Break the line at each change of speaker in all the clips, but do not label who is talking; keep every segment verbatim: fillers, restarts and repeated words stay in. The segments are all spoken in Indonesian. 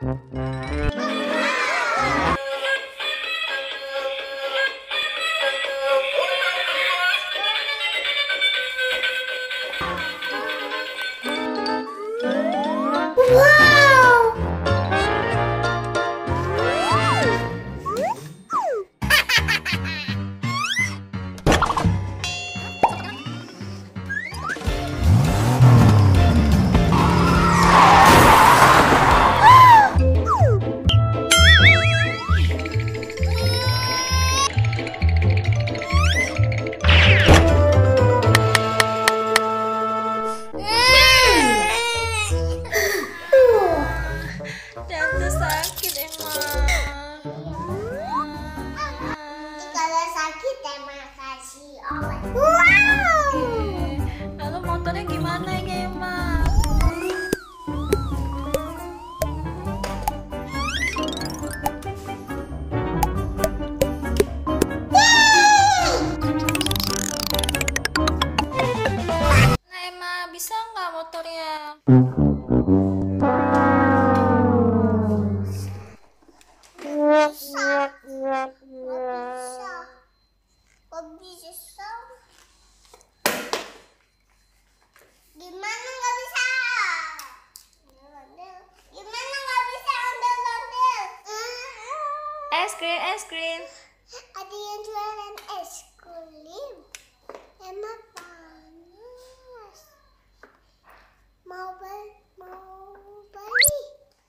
Es krim, es krim.
Ada yang jualan es krim. Emang panas. Mau beli, mau beli.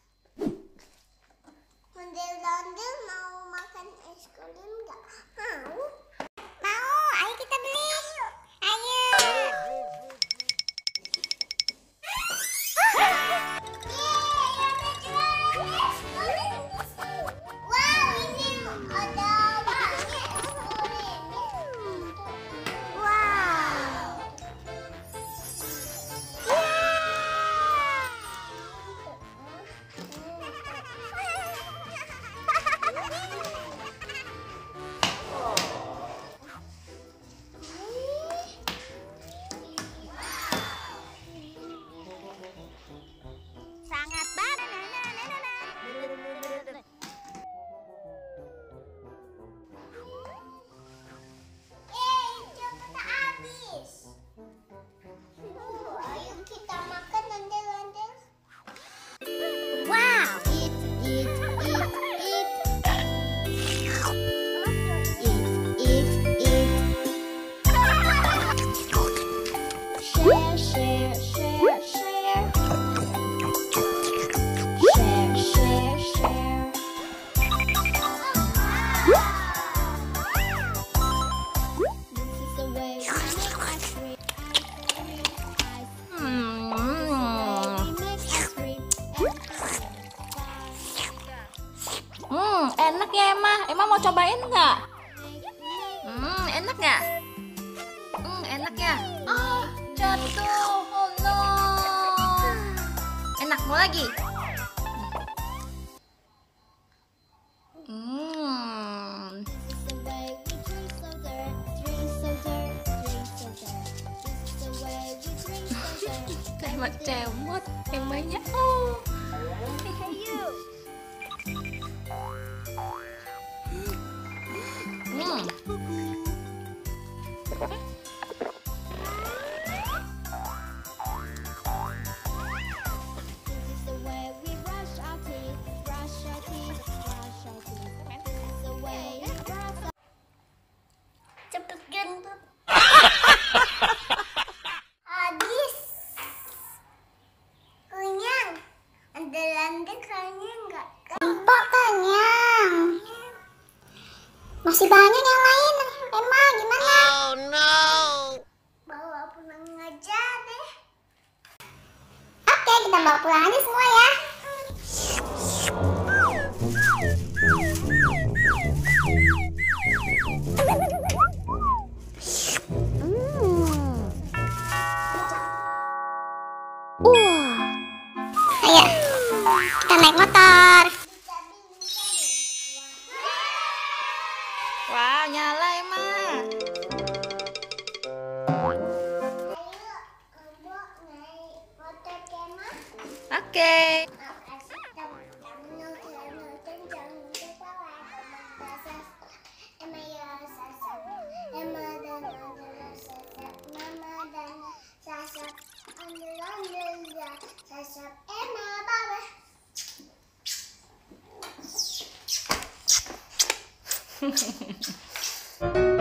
Ondel Ondel mau makan es krim nggak? Mau? Mau, ayo kita beli. Ayo.
Hmm, enak ya Emma. Emma mau cobain nggak? Hmm, enak nggak? Hmm, enak ya. Oh, jatuh. Oh no. Enak, mau lagi? Hmm. Kayak cemot Emmanya. Oh. Hmm.
Cepet gendut. Habis. Kenyang. Ondel Ondel kayaknya enggak. Mpok kenyang. Masih banyak yang lain. Emma gimana? Oh no. Bawa pulang aja deh. Oke, kita bawa pulang aja semua ya. Ayo, kita naik motor.
Wow, nyala Emma.
Ayo, Mpok naik motor Emma.
Oke.
Ondel ondel ya, sasap enak banget.
Hehehe